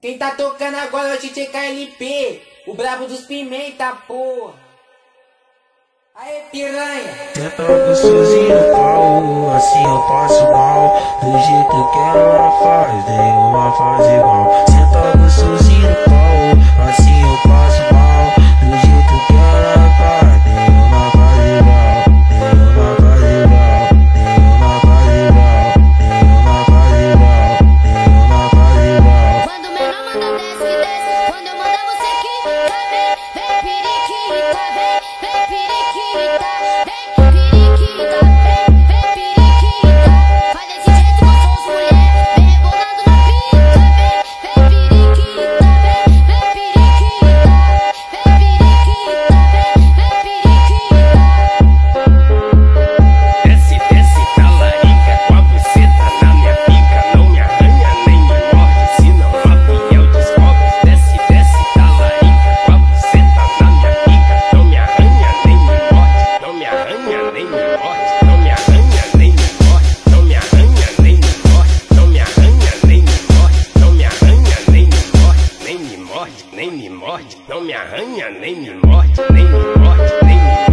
Quem tá tocando agora é o DJ KLP, o brabo dos pimenta, porra. Aê, piranha. Senta gostosinho no pau, assim eu passo mal. Do jeito que eu quero ela faz, nenhuma faz igual. Senta gostosinho no pau, assim eu passo mal. Do jeito que eu quero ela faz, nenhuma faz igual. Nenhuma faz igual, nenhuma faz igual, nenhuma faz igual, nenhuma faz igual. Quando o menor manda desce, desce. Quando eu mandar você quica, vem, vem periquita, vem, vem periquita, vem periquita, vem, vem periquita. Faz desse jeito gostoso, mulher, vem rebolando na pica, vem, vem periquita, vem, vem periquita, vem periquita, vem, vem periquita. Desce, desce, talarica, com a buceta na minha pica. Não me arranha nem me morde, senão a fiel descobre. Desce, desce, talarica, com a buceta na minha pica. Não me arranha nem me morde, não me arranha nem me morde, não me arranha nem me morde, não me arranha nem me morde, não me arranha nem me morde, não me arranha nem me morde, nem me morde, nem me morde, não me arranha nem me morde, nem me morde, nem me morde.